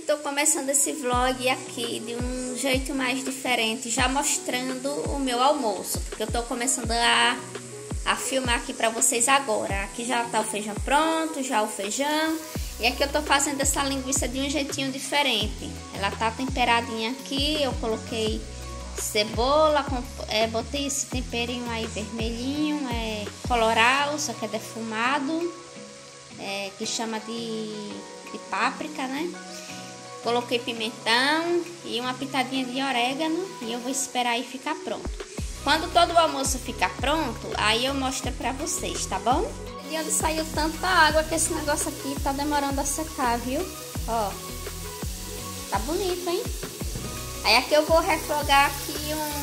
tô começando esse vlog aqui de um jeito mais diferente, já mostrando o meu almoço, porque eu tô começando a filmar aqui pra vocês agora. Aqui já tá o feijão pronto, já o feijão, e aqui eu tô fazendo essa linguiça de um jeitinho diferente. Ela tá temperadinha aqui, eu coloquei cebola, botei esse temperinho aí vermelhinho, colorau, só que é defumado, que chama de páprica, né? Coloquei pimentão e uma pitadinha de orégano e eu vou esperar aí ficar pronto. Quando todo o almoço ficar pronto, aí eu mostro pra vocês, tá bom? E onde saiu tanta água que esse negócio aqui tá demorando a secar, viu? Ó, tá bonito, hein? Aí aqui eu vou refogar aqui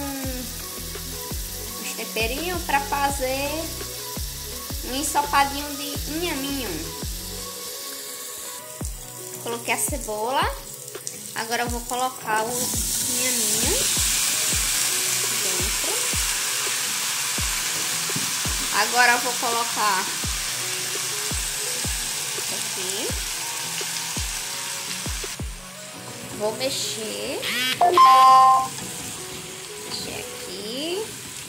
uns temperinhos pra fazer um ensopadinho de inhaminho. Coloquei a cebola. Agora eu vou colocar o inhaminho dentro. Agora eu vou colocar isso aqui. Vou mexer. Mexer aqui.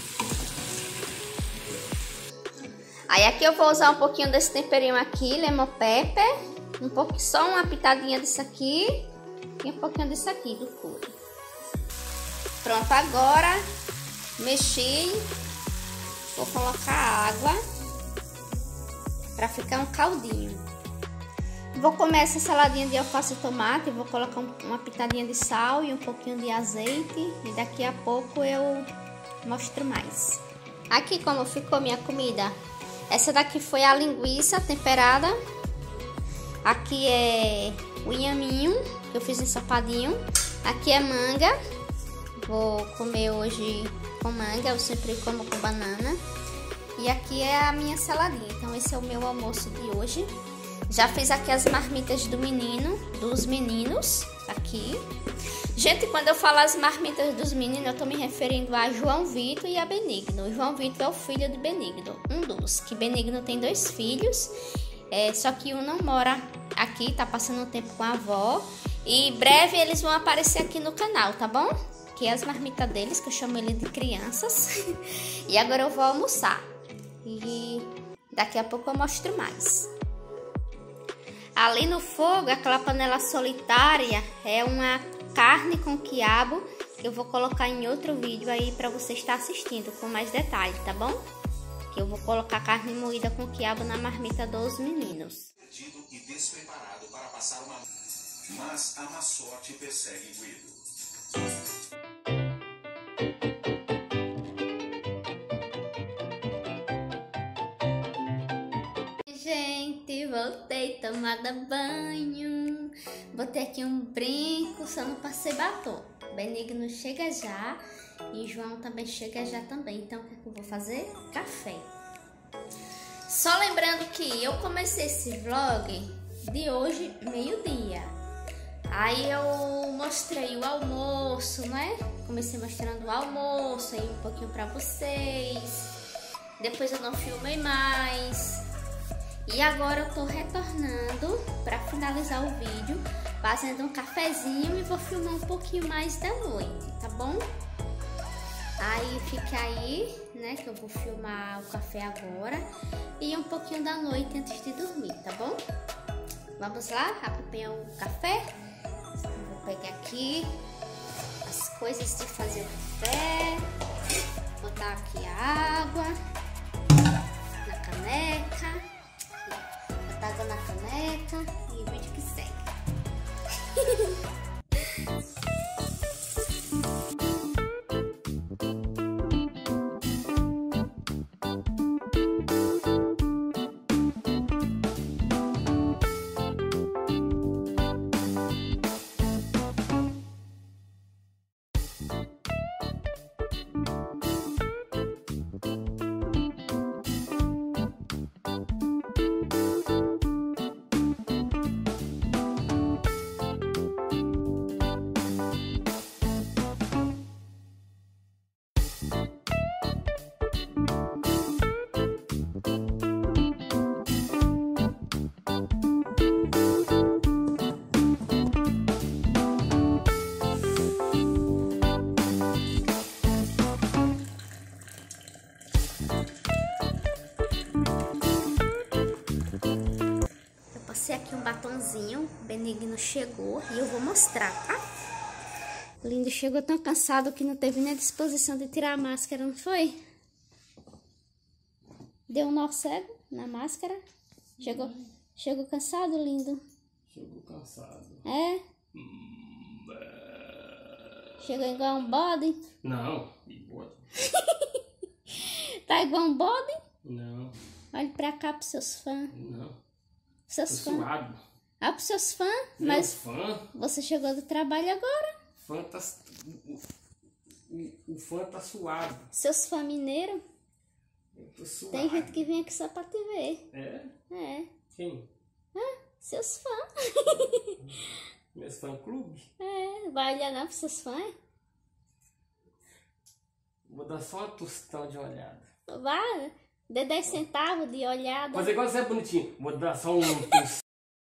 Aí aqui eu vou usar um pouquinho desse temperinho aqui, lemon pepper. Só uma pitadinha disso aqui e um pouquinho disso aqui do curry. Pronto, agora mexi. Vou colocar água para ficar um caldinho. Vou comer essa saladinha de alface e tomate. Vou colocar uma pitadinha de sal e um pouquinho de azeite. E daqui a pouco eu mostro mais. Aqui como ficou minha comida. Essa daqui foi a linguiça temperada. Aqui é o inhaminho, que eu fiz ensopadinho. Aqui é manga. Vou comer hoje com manga, eu sempre como com banana. E aqui é a minha saladinha. Então esse é o meu almoço de hoje. Já fiz aqui as marmitas dos meninos, aqui. Gente, quando eu falo as marmitas dos meninos, eu tô me referindo a João Vitor e a Benigno. O João Vitor é o filho de Benigno, um dos. Que Benigno tem 2 filhos. Só que um não mora aqui, tá passando um tempo com a avó. E em breve eles vão aparecer aqui no canal, tá bom? Que é as marmitas deles, que eu chamo ele de crianças. E agora eu vou almoçar. E daqui a pouco eu mostro mais. Ali no fogo, aquela panela solitária, é uma carne com quiabo. Que eu vou colocar em outro vídeo aí pra você estar assistindo com mais detalhe, tá bom? Que eu vou colocar carne moída com quiabo na marmita dos meninos. Perdido e despreparado para passar uma... Mas a má sorte persegue Guido. Gente, voltei tomada banho. Botei aqui um brinco, só não passei batom. Benigno chega já. E João também chega já também. Então o que eu vou fazer? Café. Só lembrando que eu comecei esse vlog de hoje, meio-dia. Aí eu mostrei o almoço, né? Comecei mostrando o almoço aí um pouquinho pra vocês. Depois eu não filmei mais. E agora eu tô retornando pra finalizar o vídeo, fazendo um cafezinho e vou filmar um pouquinho mais da noite, tá bom? Aí fica aí, né, que eu vou filmar o café agora e um pouquinho da noite antes de dormir, tá bom? Vamos lá, acompanhar o café. Vou pegar aqui as coisas de fazer o café, botar aqui a água na caneca, botar água na caneca e o vídeo que segue. aqui um batonzinho. O Benigno chegou e eu vou mostrar, tá? O Lindo chegou tão cansado que não teve nem disposição de tirar a máscara, não foi? Deu um nó cego na máscara. Chegou cansado, Lindo? Chegou cansado. É? Chegou igual um bode? Não, bode. Tá igual um bode? Não. Olha pra cá pros seus fãs. Não. Seus Tô fãs. suado. Ah, pros seus fãs? Meu Mas fã? você chegou do trabalho agora. Fã tá... O fã tá suado. Seus fãs mineiros? Eu tô suado. Tem gente que vem aqui só pra te ver. É? É. Quem? Seus fãs. Meus fã-clube? É, vai olhar não pros seus fãs? Vou dar só uma tostão de olhada. Vai, dê 10 centavos de olhada. Fazer igual você é bonitinho. Vou dar só um tostão.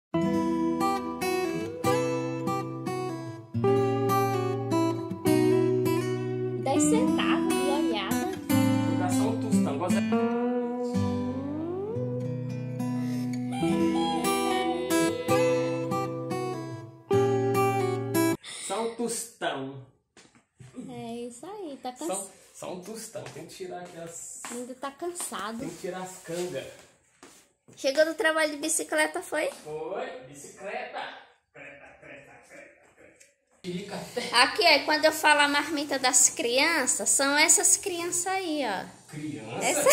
10 centavos de olhada. Vou dar só um tostão. Igual você... Só um tostão. É isso aí, tá cansado. Só um tostão. Tem que tirar aquelas... Ainda tá cansado. Tem que tirar as cangas. Chegou do trabalho de bicicleta, foi? Foi, bicicleta. Aqui, ó, quando eu falo a marmita das crianças, são essas crianças aí, ó. Criança?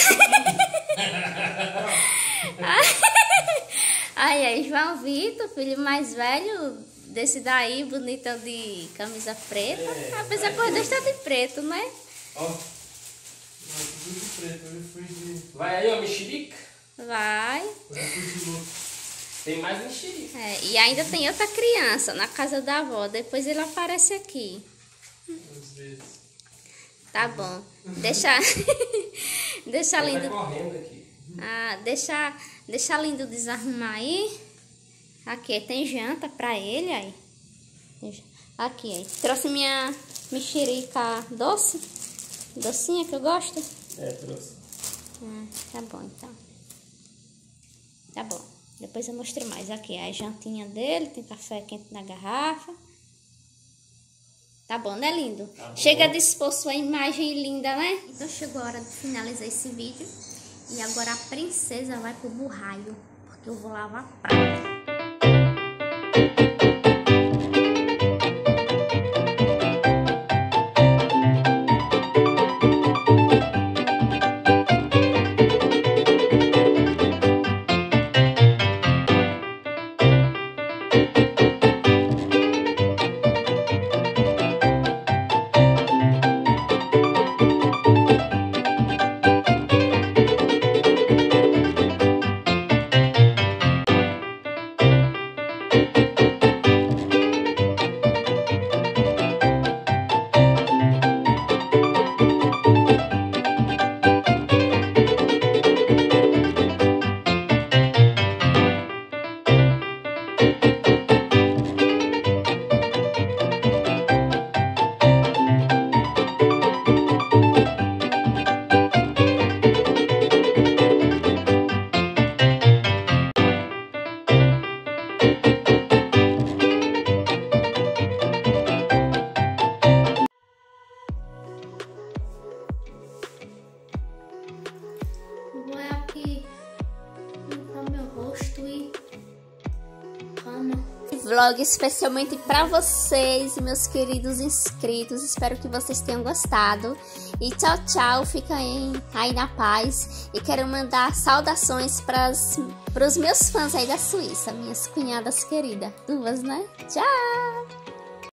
Aí, João Vitor, filho mais velho desse daí, bonitão de camisa preta. Apesar que os dois tá de preto, né? Ó. Tudo de preto, eu fui de... Vai aí, ó, mexerica. Vai. Eu fui de louco. Tem mais mexerica. É, e ainda tem outra criança na casa da avó. Depois ele aparece aqui. Às vezes. Tá bom. Deixa... deixa Ele lindo... tá correndo aqui. Ah, deixa lindo desarrumar aí. Aqui, tem janta pra ele aí. Aqui, aí. Trouxe minha mexerica doce. Docinha que eu gosto. É, trouxe. Tá bom, então. Tá bom. Depois eu mostro mais. Aqui, a jantinha dele. Tem café quente na garrafa. Tá bom, né, lindo? Tá bom. Chega a dispor sua imagem linda, né? Então chegou a hora de finalizar esse vídeo. E agora a princesa vai pro burraio. Porque eu vou lavar prato. Vou aqui limpar meu rosto e cama. Vlog especialmente para vocês, meus queridos inscritos. Espero que vocês tenham gostado. E tchau, tchau. Fiquem aí na paz. E quero mandar saudações para os meus fãs aí da Suíça. Minhas cunhadas queridas. Duas, né? Tchau!